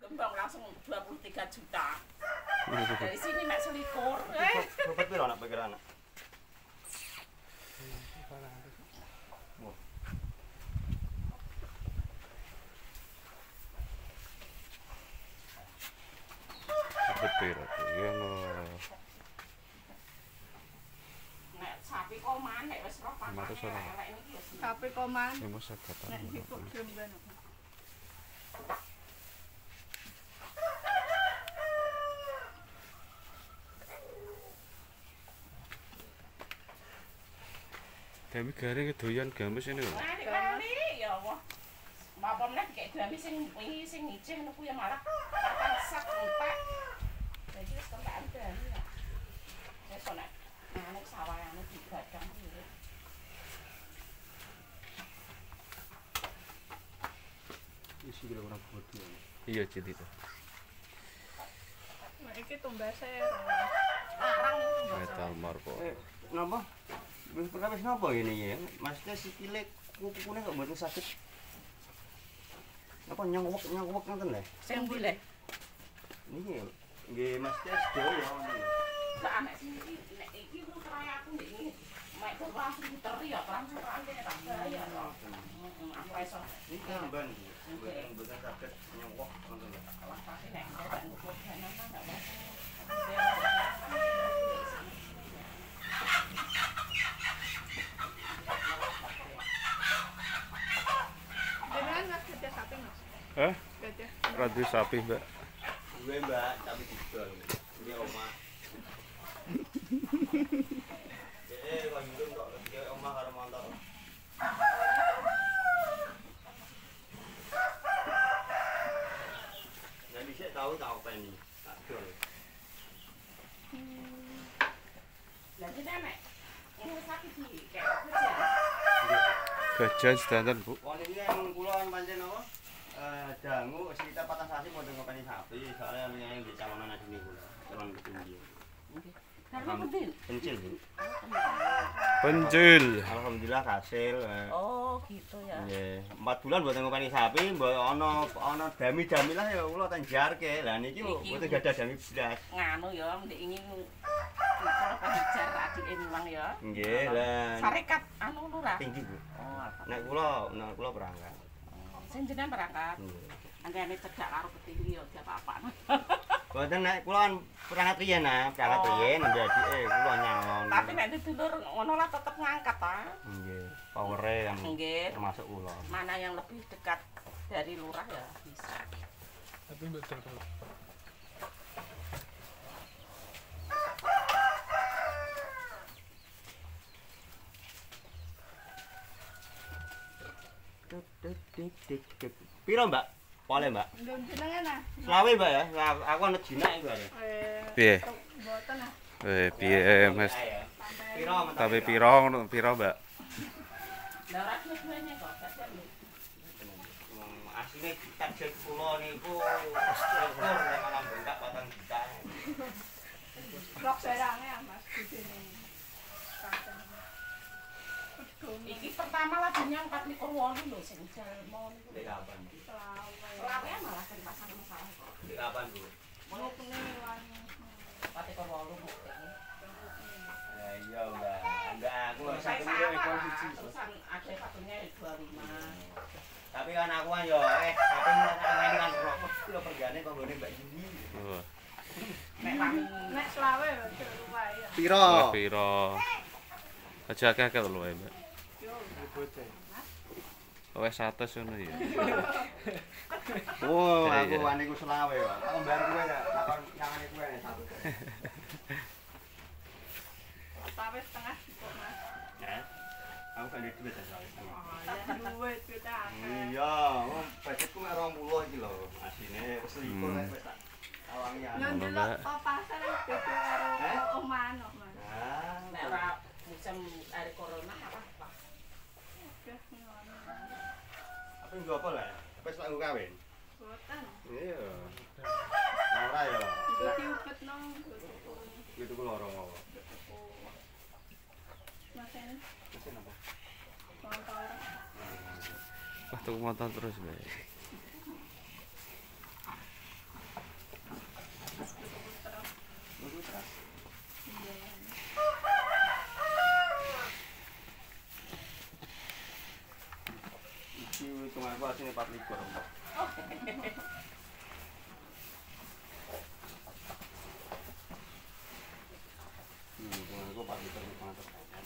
kembang langsung 23 juta. Dari sini mek selikur. Bobot piro anak pikir anak? Betul, ya no. Nek sapi koman nek wis roh Mata pakane sono. elek niki ya. Sapi koman. Ya masa kata. Nek iki kok jemben. Kami garing doyan gamis ini lho. Wani ya Allah. Apa meneh kayak gamis sing wingi sing ngicih niku ya malah patang sak entek. Jadi wis kentekan gamis ya. Wis nek nek sawahane digadang iki. Isi kira orang bodoh. Iya jadi itu. Nek iki tumbase. Larang Metal marco. Napa? Wis perkawis napa ngene ya? Maksudnya sikile kuku-kukune kok mboten saged. Apa nyangwek ngoten lho. sing pilih. Niki nggih maksudnya sedaya. Lah anak sini nek iki ku keraya aku ndek iki. Mek kok langsung diteri ya langsung rantene tak bayar kok. Aku iso. Niki amban. Mboten saged nyangwek ngoten lho. Lah pasti nek ndak ngukur dana kan ndak bisa. Jenengan Mas gajah sapi Mas. Gajah. Radu sapi, Mbak. Gue Mbak, tapi didol. Ini omah. Kok nyurung kok ke omah karo motor. Nek dhisik tahu tak openi. Tak dol. Lah jenenge nek ini sakit iki kayak kerja. Gajan sedanten, Bu. Wong iki yang kula pancen apa? Dangu sekitar patang sasi mau ngopeni sapi, soalnya yang di calonan adine kula. Calon petinggi. Karena penting. Pencil, Bu. Pencil. Alhamdulillah hasil. Oh, gitu ya. Nggih, 4 bulan mboten ngopeni sapi, mbok ana dami-dami lah ya kula tan jarke. Lah niki mboten gadah dami blas. Nganu ya, ndek ingin kalau kehijar adike memang ya. Nggih, lah. Sarekat anu lurah. Tinggi, Bu. Oh, Nek kula berangkat. sing jenengan berangkat. Nggih. Angkane cedak karo petinggi ya apa-apa. Mboten nek kula kan berangkat riyen nah, berangkat riyen jadi kula nyalon. Tapi nek dulur ngono lah tetep ngangkat ta. Nggih, powere yang Nggih. termasuk kula. Mana yang lebih dekat dari lurah ya bisa. Tapi betul. Piro, Mbak? Boleh, Mbak? Ndon jenengan ah. Selawe, Mbak ya. Aku ana jinak iku are. Piye? Mboten ah. Piye, Mas? Piro, Tapi piro, piro, Mbak? Lah ora dua-duanya kok, dadek lho. Asline target kula niku syukur nek malam bengkak 4 juta. Rok serange ah Mas budene. Iki pertama lagunya 428 lho sing jalmo niku. Dek kapan? Selawe malah sing pasang masalah kok. Dek kapan, Bu? Mau pengewan. 428 bukti. Ya iya, Mbak. Enggak, aku harus Saya satu sama ekor lah, siji. terusan ada satunya 25. Tapi kan aku kan yo tapi ini kan rokok kilo pergane kok nggone Mbak Juni. Oh, Nek wani Nek selawe luwih ya. Piro? piro. Aja akeh lho, Mbak. Wes 100 ngono ya. Oh, Iya, aku iya. wani ku selawe kok. Aku mbar kowe ya, takon nyangane kowe nek satu. Selawe setengah cukup Mas. Ya. Aku kan duit ya selawe. Duit kita akeh. Iya, budgetku mek 20 iki lho. Asine wis likur wis tak awangi ya. Nang delok pasar beda karo omahan kok Mas. Nah, nek ora musim dari corona apa? Oke, ngono. apa nggo apa lah? Wis lak nggo kawin. Boten. Iya. Ora ya. Iku diupetno Itu ku loro apa? Mas ini Mesin apa? motor. Wah, tuku motor terus, Mbak. 24. Oh. Aku 4 liter banget.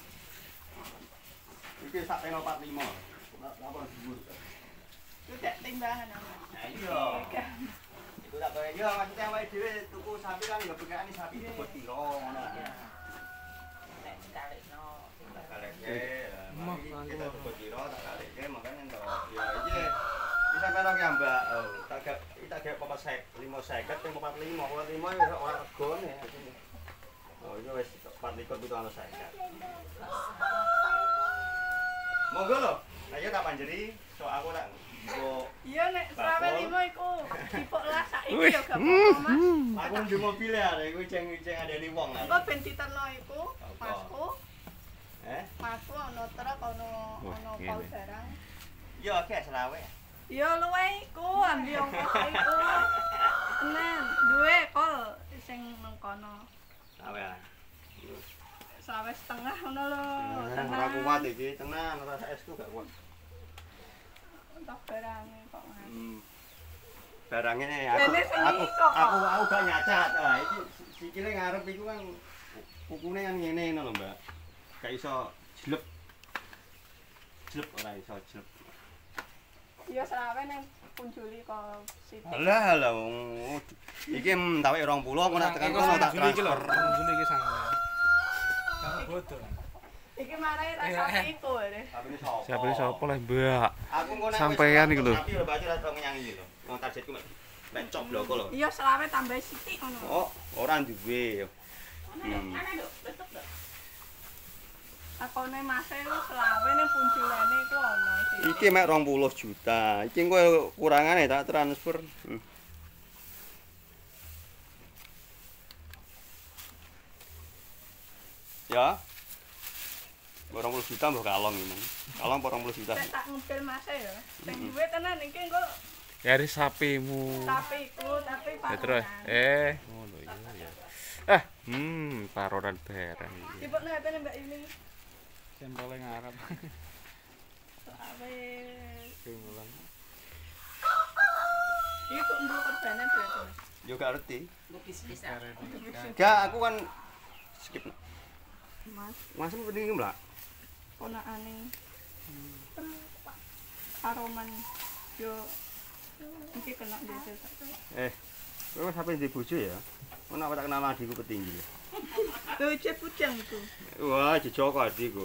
Iki sak teno 45. Apa dhuwur. Itu tak timbangan Mas. Nah iya. Iku tak kaya yo maksudnya awake dhewe tuku sapi kan yo bekane sapi itu buat piro ngono. Nek dikalekno. Tak kaleke. Kita buat piro tak kaleke makane entuk. Ya iki bisa karo ki Mbak. Tak gak apa 550 ping 45. 45 wis ora regone. Oh, itu wis 4 likur itu ana saya. Monggo lho. Lah ya tak panjeri, sok aku tak nggo. Iya nek selawe 5 iku dipok lah saiki ya gak apa-apa Mas. Aku ndek mobil ya, iku ceng-ceng adeni wong lah. Engko ben diterno iku Masku. Masku ono truk ono pol barang. Yo akeh selawe. Ya luwe iku ambil ongkos iku. Tenan, duwe kol sing nang kono. Selawe lah. Selawe setengah ngono lho. Ora kuat iki, tenan ora sak esku gak kuat. Entuk barange kok Mas. Barangnya nih aku gak nyacat. Nah, iki sikile ngarep iku kan kukune kan ngene ngono lho, Mbak. Gak iso jlep. Jlep ora iso jlep. Iya selawe ning punjuli kok sithik. Alah iki entawek 20 kok nak tekan kono tak transfer. Punjuli iki sangat. Kamu bodoh. Iki marai rasa iku deh. Siapa ini sapa lah Mbak? Aku engko nek Sampean iki lho. Tapi lho baca rada menyang iki lho. Wong targetku mek cop bloko lho. Iya selawe tambah sithik ngono. Oh, ora duwe. Ana lho, tutup lho. Akone Mas e selawe ning punjulane iku ono sih. Iki mek 20 juta. Iki engko kurangane tak transfer. Ya. 20 juta mbah kalong ini. Kalong 20 juta. Nek tak ngupil Mas e ya. Sing duwe tenan iki engko Yari sapimu. sapiku tapi Ya terus ngono iya ya. Paroran barang iki. Dipokno HP-ne Mbak Yuni. Sampele ngarep. Selawe. Pingulang. Iki kok mbok korbane berarti. Yo gak ngerti. Mbok bis-bisa. Gak aku kan skip. Mas Masmu penting Mbak. ponakane. Aroman yo iki kena desa. Kowe wis sampe ndek bojo ya? Ono apa tak kenal adikku petinggi. Tuh cek pujang itu. Wah, jejok adikku.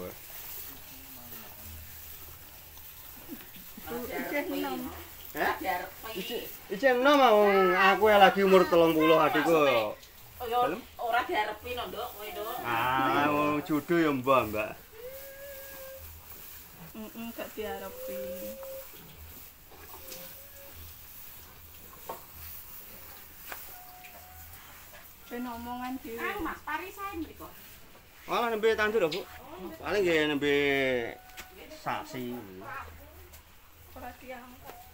Cek nom. Iki enom aku lagi umur 30 adikku. Oh yo ora diarepi no, Nduk, kowe, Nduk. Ah, jodoh ya Mbak. Gak diarepi. Ben omongan dhewe. Mas parisan mriko. Malah nembe tandur lho, Bu. Paling nggih nembe sasi. Ora tiang.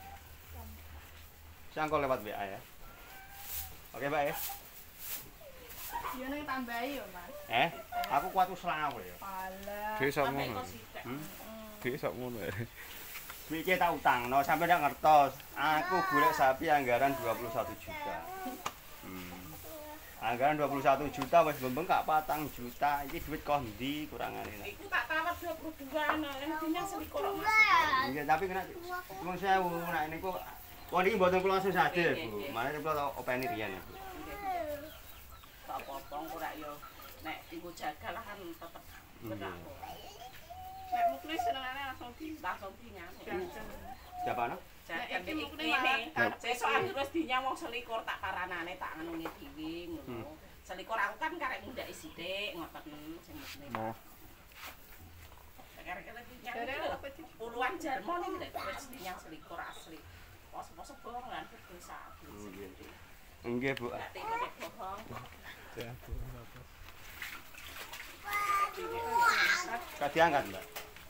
Sangko lewat WA ya. Oke, Mbak ya. Yo ning tambahi yo, Mas. Aku kuat wis selawe ya. Alah. Dhewe sak Sampai ngono. kok sithik. Dhewe sak ngono. Iki tak utangno sampe ndak ngertos. Aku golek sapi anggaran 21 juta. Anggaran 21 juta wis bembengkak 4 juta. Iki duit kok ndi kurangane. Iku tak tawar 22-an, intinya selikur Mas. Nggih, tapi kena 10.000 nek niku wong iki mboten kula langsung sadar, Bu. Mane kula openi riyen. Tak potong ora yo nek iku jagal kan tetep benak. Nek muklis senengane langsung dinyang. Siapa no? Jagal iki iki muklis malah sesuk aku wis dinyang wong selikur tak paranane tak ngenungi dhewe ngono. Selikur aku kan karek ndaki sithik ngoten sing muklis. Karek dinyang. Puluhan jarmon iki lek wis dinyang selikur asli. Pos-pos bohongan dosa. Nggih, Bu. Nek tipe bohong. Ya, apa. Gak diangkat, Mbak.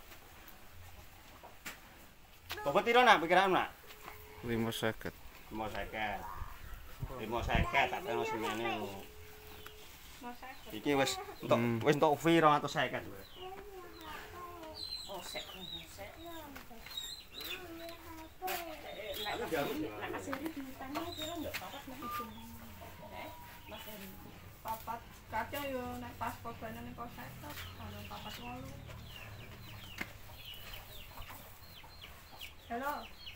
Bobot piro nak pikiran nak? 550. 550. 550 tak tengok semene. Iki wis entuk fee 250 wis. Oh, sek. jamu. Nek Mas Heri ditanya kira ndak papat nek itu. Mas Heri. Papat kadang yo nek pas korban ning kok setot, ana papat 8. Halo.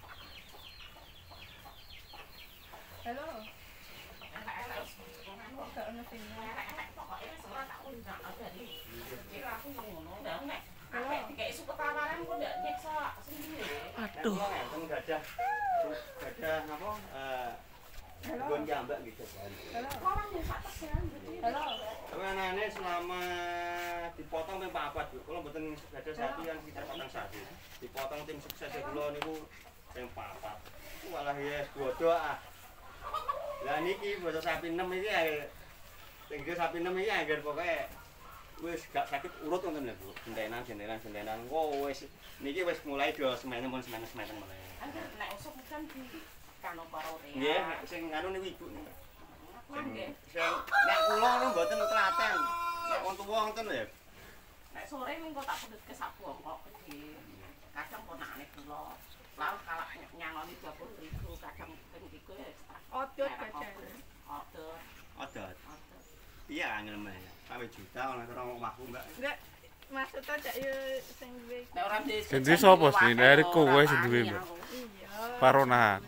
Halo. Elek-elek Kok gak ono sinyal? elek pokoke wis ora tak undang dari. Kira aku ngono ndak nek. Apa dikek suku tawaran kok ndak nyeksa sendiri. Aduh. Kan gadah apa? Halo. Gon jambak gitu kan. Halo. Orang yang tak tesan berarti. Halo. Tapi anane selama dipotong ping 4, Bu. Kula mboten gadah sapi yang kita potong sapi. Dipotong tim sukses kula niku ping 4. Malah ya bodoh ah. Lah niki bocah sapi 6 iki sing sapi 6 iki anggar pokoke wis gak sakit urut ngoten lho, Bu. Gentenan. Oh wis niki wis mulai do semene mulai. Nek usuk kan di kano karo rea. Nggih, sing nganu niku Ibu. Nggih. Sing nek kula niku mboten telaten. Nek wong tuwa ngoten lho ya. Nek sore mingko tak pedhetke sak bongkok gede. Kadang ponakane kula. Lalu kalau nyangoni 20.000 kadang ping 3 ya Odot kadang. Odot. Odot. Iya angel men. Sampai juta ana karo omahku, Mbak. Enggak maksudnya cak yo sing duwe. Nek ora duwe Sing duwe sapa sih? Nek kowe sing duwe, Mbak. Iya. Paronahan.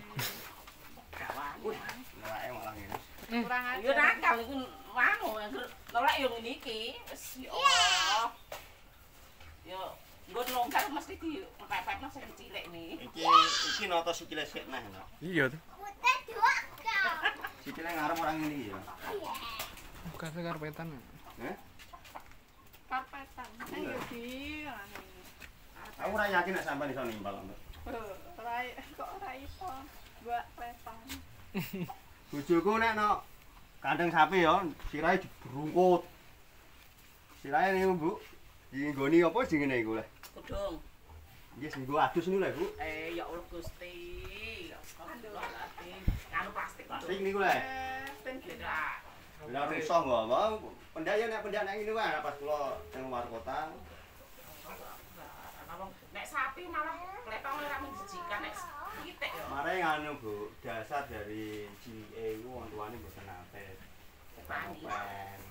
Lawake malah ngene. Kurang ajar. Yo nakal iku wanu nolak yo ngene iki. Wis ya Allah. Yo nggon longgar mesti di pepetno sing cilik nih. Iki noto sikile sik nah. Iya tuh. Sikile ngarep orang ini ya. Bukan karpetan. Heh. Karpetan. Ayo di anu. Aku ora yakin nek sampean iso nimbal, Mbak. Kok ora iso buat petang. Bojoku nek no kandang sapi ya, sirahe dibrungkut. Sirahe niku, Bu. Dinggoni apa sing ngene iku lho? Kudung. Nggih sing adus niku lho, Bu. Ya Allah Gusti. Ya astagfirullahaladzim. Anu plastik. Plastik niku lho. Ben Beda. Lah rusuh kok, Mbak. Pendak ya nek pendak nek ngene wae pas kula nang luar kota. Nek sapi malah kletong ora menjijikan nek pitik ya. Mare nganu, Bu, dasar dari GE iku wong tuane mboten nate. Tani.